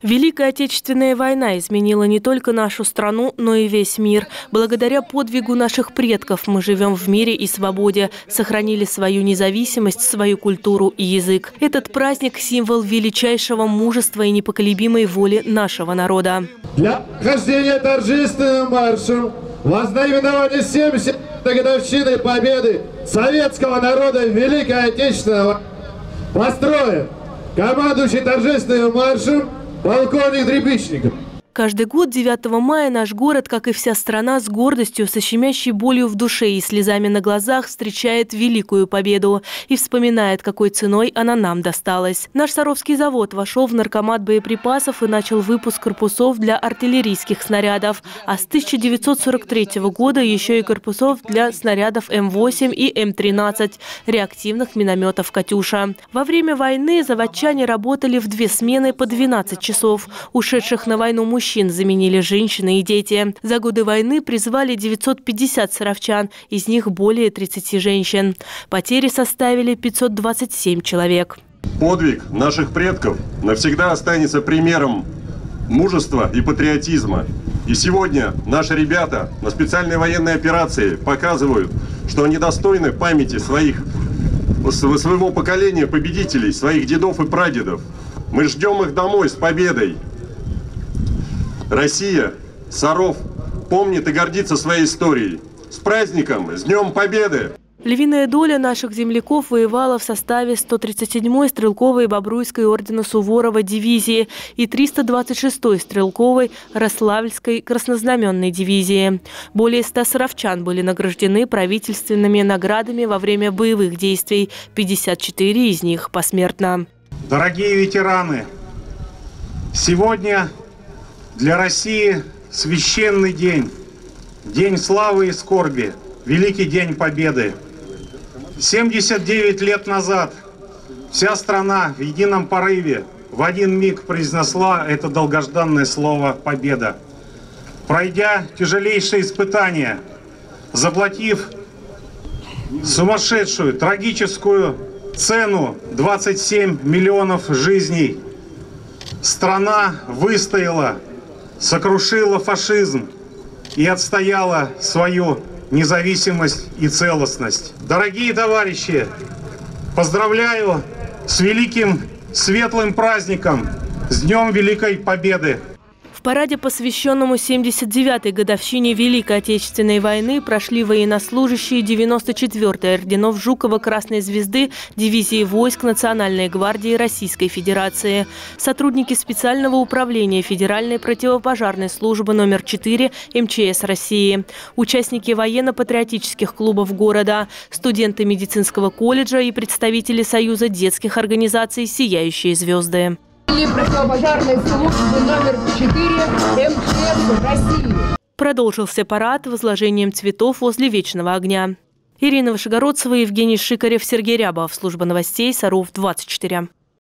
Великая Отечественная война изменила не только нашу страну, но и весь мир. Благодаря подвигу наших предков мы живем в мире и свободе, сохранили свою независимость, свою культуру и язык. Этот праздник – символ величайшего мужества и непоколебимой воли нашего народа. Для прохождения торжественным маршем во знаменование 70-й годовщины победы советского народа в Великой Отечественной войне построен командующий торжественным маршем полковник Требичников. Каждый год 9 мая наш город, как и вся страна, с гордостью, со щемящей болью в душе и слезами на глазах встречает великую победу и вспоминает, какой ценой она нам досталась. Наш Саровский завод вошел в наркомат боеприпасов и начал выпуск корпусов для артиллерийских снарядов, а с 1943 года еще и корпусов для снарядов М8 и М13, реактивных минометов «Катюша». Во время войны заводчане работали в 2 смены по 12 часов. Ушедших на войну мужчин заменили женщины и дети. За годы войны призвали 950 саровчан, из них более 30 женщин. Потери составили 527 человек. Подвиг наших предков навсегда останется примером мужества и патриотизма. И сегодня наши ребята на специальной военной операции показывают, что они достойны памяти своего поколения победителей, своих дедов и прадедов. Мы ждем их домой с победой. Россия, Саров, помнит и гордится своей историей. С праздником, с Днем Победы! Львиная доля наших земляков воевала в составе 137-й стрелковой Бобруйской ордена Суворова дивизии и 326-й стрелковой Рославльской краснознаменной дивизии. Более 100 саровчан были награждены правительственными наградами во время боевых действий, 54 из них посмертно. Дорогие ветераны, сегодня для России священный день, день славы и скорби, великий день победы. 79 лет назад вся страна в едином порыве в один миг произнесла это долгожданное слово «победа». Пройдя тяжелейшие испытания, заплатив сумасшедшую, трагическую цену 27 миллионов жизней, страна выстояла, сокрушила фашизм и отстояла свою независимость и целостность. Дорогие товарищи, поздравляю с великим светлым праздником, с Днем Великой Победы! В параде, посвященному 79-й годовщине Великой Отечественной войны, прошли военнослужащие 94-й орденов Жукова Красной Звезды дивизии войск Национальной гвардии Российской Федерации, сотрудники специального управления Федеральной противопожарной службы номер 4 МЧС России, участники военно-патриотических клубов города, студенты медицинского колледжа и представители Союза детских организаций «Сияющие звезды». Противопожарной службы номер 4 МЧС России. Продолжился парад возложением цветов возле Вечного огня. Ирина Вышегородцева, Евгений Шикарев, Сергей Рябов. Служба новостей Саров 24.